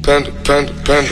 Panda, panda, panda.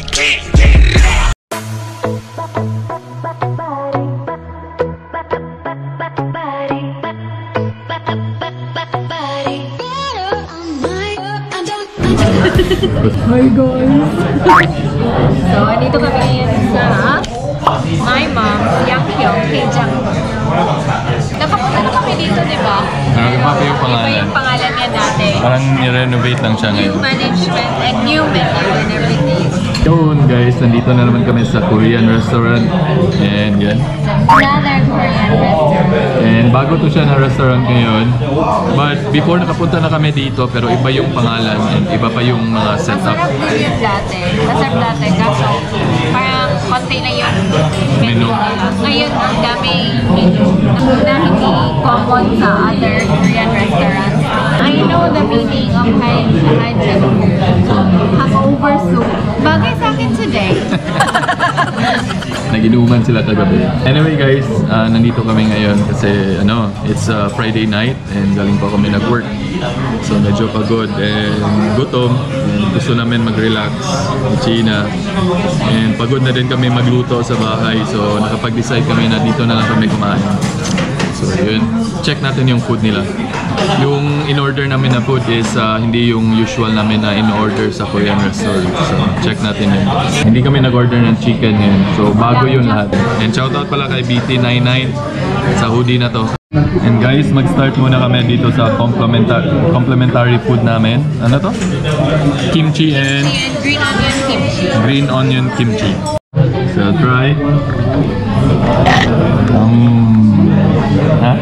Hi guys! So, andito kami ngayon sa my mom, Yang Hyung, Hejang. Nakapunta na kami dito, di ba? Iba yung pangalan. Iba yung pangalan niya dati. Parang ni-renovate lang siya ngayon. New management and new menu and everything. Yun guys, nandito na naman kami sa Korean restaurant. And yan. Another Korean restaurant. And bago to siya na restaurant ngayon. But before nakapunta na kami dito, pero iba yung pangalan and iba pa yung mga setup. Masarap din yun dati. Masarap dati. Kaso parang konti na yung menu nila. Ngayon, ang daming menu na hindi common sa other Korean restaurants. I know the meaning of hangover soup. Bagay sa akin today. Naginuman sila kagabi. Anyway guys, nandito kami ngayon kasi it's Friday night and galing pa kami nag-work. So medyo pagod and gutom and gusto namin mag-relax in China. And pagod na din kami magluto sa bahay, so nakapag-decide kami na dito na lang kami kumain. So yun, check natin yung food nila. Yung in-order namin na food is hindi yung usual namin na in-order sa Korean restaurant. So check natin yun. Hindi kami nag-order ng chicken yun. So bago yun lahat. And shoutout pala kay BT99 sa hoodie na to. And guys, mag-start muna kami dito sa complimentary food namin. Ano to? Kimchi and Green onion kimchi. Green onion kimchi. So try. Ha?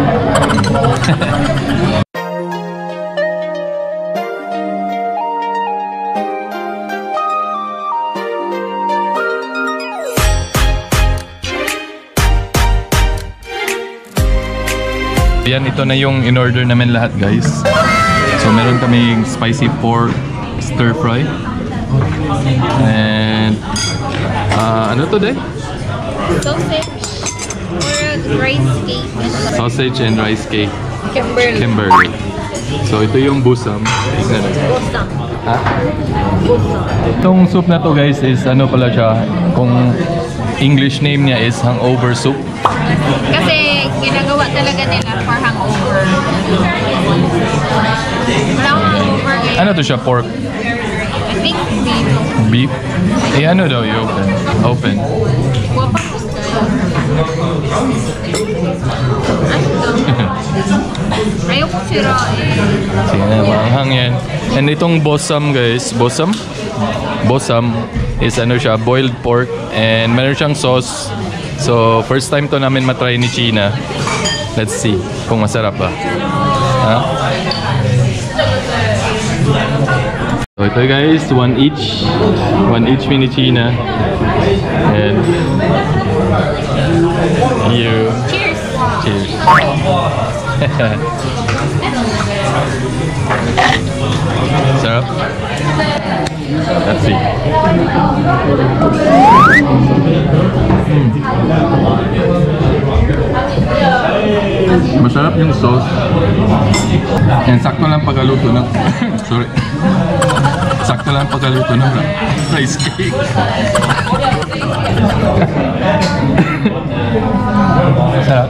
Yan, ito na yung in-order namin lahat guys. So meron kaming spicy pork stir fry. And ano to din? Sausage or rice cake. Sausage and rice cake. Kimberly. So ito yung busam. Tignan natin. Busam. Ha? Busam. Itong soup na to guys is ano pala siya, kung English name niya is hangover soup. Kasi ginagawa talaga nila for hangover. Walang hangover ngayon. Ano to siya? Pork? I think beef. Beef? Eh ano daw yung open? Open. Guwapa ko ayaw ko sirain. Sige na, maanghang yan. And itong bosam guys, bosam is ano siya, boiled pork and meron siyang sauce. So first time to namin matry ni China. Let's see kung masarap ba. Ha? So ito guys, one each mini China. And you. Cheers! Cheers. Sarap. Let's see. Masarap yung sauce. And sakto lang pagkaluto ng sorry. Sakto lang pagkaluto ng rice cake. Sarap.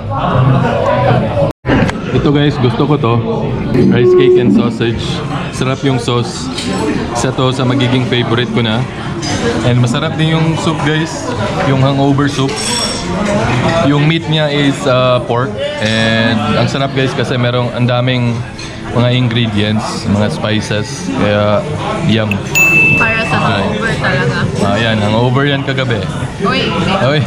Ito guys, gusto ko to. Rice cake and sausage. Sarap yung sauce. Isa to sa magiging favorite ko na. And masarap din yung soup guys. Yung hangover soup. Yung meat niya is pork. And ang sarap guys kasi merong ang daming mga ingredients, mga spices. Kaya yum. Para sa hangover talaga. Ayan, hangover yan kagabi. Uy! Uy!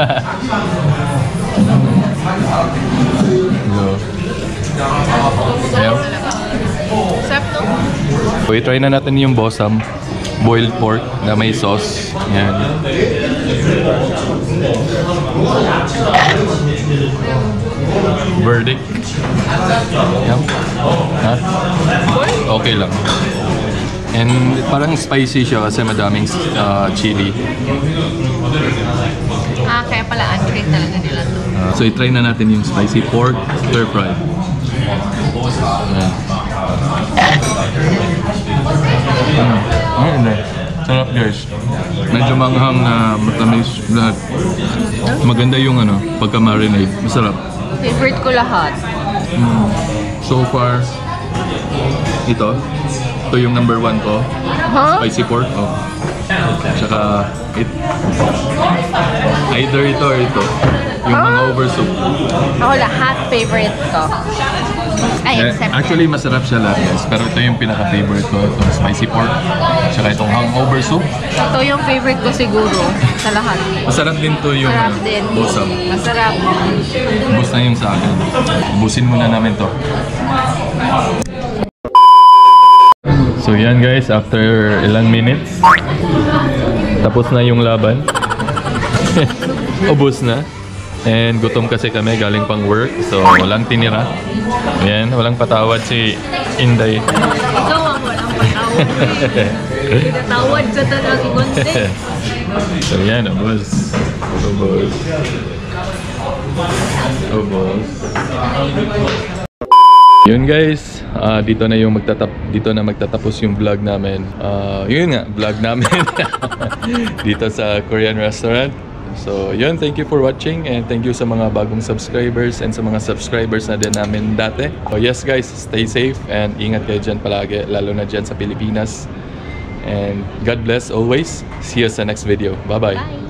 So, ayaw. Sarap no? So, i-try na natin yung bosam. Boiled pork na may sauce. Yan. Verdict. Yan. Ha? Okay lang. And parang spicy siya kasi madaming chili. Kaya pala ungrade talaga nila to. So i-try na natin yung spicy pork stir fry. Ayan. Sarap guys. Medyo manghang na matamis lahat. Maganda yung ano, pagka-marinade. Masarap. Favorite ko lahat. So far, ito yung number 1 ko. Huh? Spicy pork. Oh. Tsaka, either ito or ito. Yung mga over soup. Ako lahat favorite ko. Ay, except Actually, masarap siya lahat guys. Pero ito yung pinaka-favorite ko. Itong spicy pork. Tsaka itong hangover soup. ito yung favorite ko siguro sa lahat. Masarap din to yung Masarap din. busam. Masarap. Ubus na yung sa akin. Ubusin muna namin to. So yan guys, after ilang minutes, tapos na yung laban. Ubus na. And gutom kasi kami, galing pang work. So walang tinira. Ayan, walang patawad si Inday. Ikaw ang walang patawad. Natawad sa talaga konti. So yan, ubus. Ubus. Ubus. Yun guys, dito na magtatapos yung vlog namin. Yun nga, vlog namin dito sa Korean restaurant. So yun, thank you for watching and thank you sa mga bagong subscribers and sa mga subscribers na din namin dati. So yes guys, stay safe and ingat kayo dyan palagi, lalo na dyan sa Pilipinas. And God bless always. See you sa next video. Bye-bye. Bye.